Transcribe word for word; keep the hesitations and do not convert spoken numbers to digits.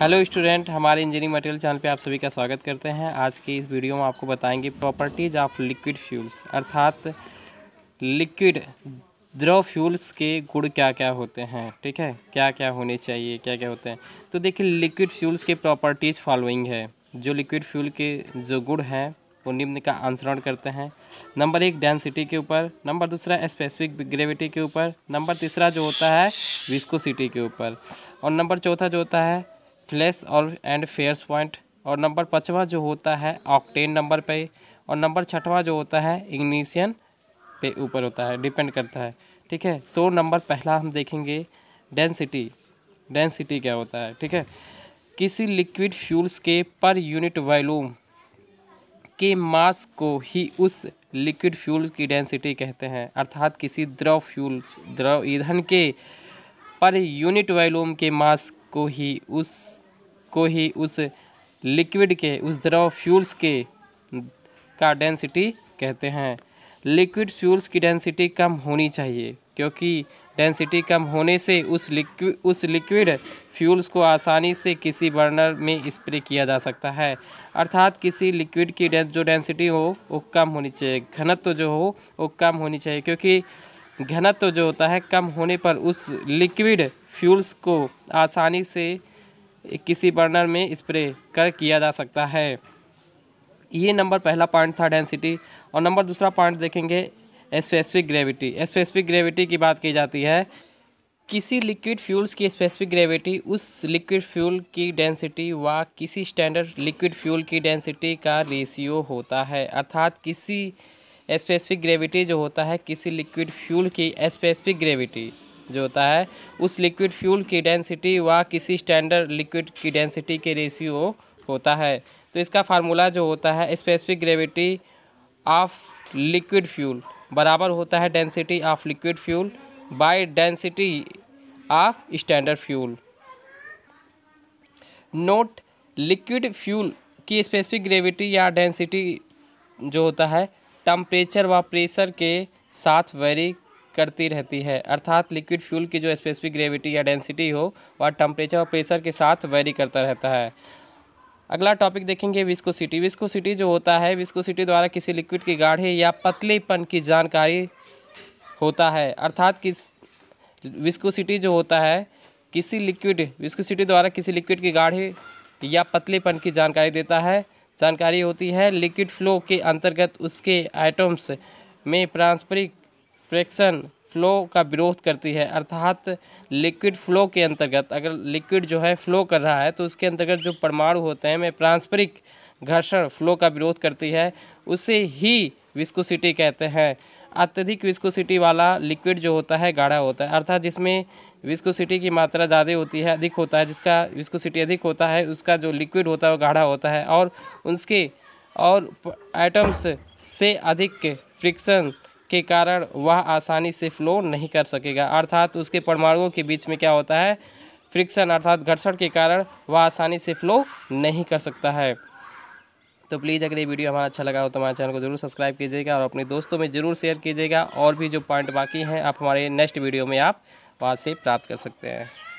Hello student, हमारे engineering material channel पे आप सभी का स्वागत करते हैं। आज की इस वीडियो में आपको बताएंगे प्रॉपर्टीज़ ऑफ लिक्विड फ्यूल्स, अर्थात लिक्विड द्रव फ्यूल्स के गुण क्या क्या होते हैं। ठीक है, क्या क्या होने चाहिए, क्या क्या होते हैं। तो देखिए, लिक्विड फ्यूल्स के प्रॉपर्टीज़ फॉलोइंग है। जो लिक्विड फ्यूल के जो गुण हैं वो निम्न का अनुसरण करते हैं। नंबर एक, डेंसिटी के ऊपर। नंबर दूसरा, स्पेसिफिक ग्रेविटी के ऊपर। नंबर तीसरा जो होता है विस्कोसिटी के ऊपर। और नंबर चौथा जो होता है फ्लैश और एंड फेयर्स पॉइंट। और नंबर पाँचवा जो होता है ऑक्टेन नंबर पे। और नंबर छठवां जो होता है इग्निशन पे ऊपर होता है, डिपेंड करता है। ठीक है, तो नंबर पहला हम देखेंगे डेंसिटी। डेंसिटी क्या होता है? ठीक है, किसी लिक्विड फ्यूल्स के पर यूनिट वॉल्यूम के मास को ही उस लिक्विड फ्यूल की डेंसिटी कहते हैं। अर्थात किसी द्रव फ्यूल्स द्रव ईंधन के पर यूनिट वॉल्यूम के मास को ही उस को ही उस लिक्विड के उस द्रव फ्यूल्स के का डेंसिटी कहते हैं। लिक्विड फ्यूल्स की डेंसिटी कम होनी चाहिए, क्योंकि डेंसिटी कम होने से उस लिक्विड उस लिक्विड फ्यूल्स को आसानी से किसी बर्नर में स्प्रे किया जा सकता है। अर्थात किसी लिक्विड की जो डेंसिटी हो वो कम होनी चाहिए, घनत्व जो हो वो कम होनी चाहिए, क्योंकि घनत्व जो होता है कम होने पर उस लिक्विड फ्यूल्स को आसानी से किसी बर्नर में स्प्रे कर किया जा सकता है। ये नंबर पहला पॉइंट था, डेंसिटी। और नंबर दूसरा पॉइंट देखेंगे स्पेसिफिक ग्रेविटी। स्पेसिफिक ग्रेविटी की बात की जाती है, किसी लिक्विड फ्यूल्स की स्पेसिफिक ग्रेविटी उस लिक्विड फ्यूल की डेंसिटी व किसी स्टैंडर्ड लिक्विड फ्यूल की डेंसिटी का रेशियो होता है। अर्थात किसी स्पेसिफिक ग्रेविटी जो होता है किसी लिक्विड फ्यूल की स्पेसिफिक ग्रेविटी जो होता है उस लिक्विड फ्यूल की डेंसिटी व किसी स्टैंडर्ड लिक्विड की डेंसिटी के रेशियो होता है। तो इसका फार्मूला जो होता है specific gravity of liquid fuel बराबर होता है density of liquid fuel by density of standard fuel. Note, liquid fuel की स्पेसिफिक ग्रेविटी या डेंसिटी जो होता है टेम्परेचर व प्रेशर के साथ वेरी करती रहती है। अर्थात लिक्विड फ्यूल की जो स्पेसिफिक ग्रेविटी या डेंसिटी हो वह टेम्परेचर और प्रेशर के साथ वेरी करता रहता है। अगला टॉपिक देखेंगे विस्कोसिटी। विस्कोसिटी जो होता है विस्कोसिटी द्वारा किसी लिक्विड की गाढ़े या पतलेपन की जानकारी होता है। अर्थात किस विस्कोसिटी जो होता है किसी लिक्विड विस्कोसिटी द्वारा किसी लिक्विड की गाढ़े या पतलेपन की जानकारी देता है जानकारी होती है। लिक्विड फ्लो के अंतर्गत उसके एटम्स में पारस्परिक फ्रिक्शन फ्लो का विरोध करती है। अर्थात लिक्विड फ्लो के अंतर्गत अगर लिक्विड जो है फ्लो कर रहा है तो उसके अंतर्गत जो परमाणु होते हैं में पारस्परिक घर्षण फ्लो का विरोध करती है, उसे ही विस्कोसिटी कहते हैं। अत्यधिक विस्कोसिटी वाला लिक्विड जो होता है गाढ़ा होता है। अर्थात जिसमें विस्कोसिटी की मात्रा ज़्यादा होती है, अधिक होता है, जिसका विस्कोसिटी अधिक होता है उसका जो लिक्विड होता है वो गाढ़ा होता है और उसके और एटम्स से अधिक फ्रिक्शन के कारण वह आसानी से फ्लो नहीं कर सकेगा। अर्थात उसके परमाणुओं के बीच में क्या होता है फ्रिक्शन अर्थात घर्षण के कारण वह आसानी से फ्लो नहीं कर सकता है। तो प्लीज़ अगर ये वीडियो हमारा अच्छा लगा हो तो हमारे चैनल को जरूर सब्सक्राइब कीजिएगा और अपने दोस्तों में ज़रूर शेयर कीजिएगा। और भी जो पॉइंट बाकी हैं आप हमारे नेक्स्ट वीडियो में आप वहाँ से प्राप्त कर सकते हैं।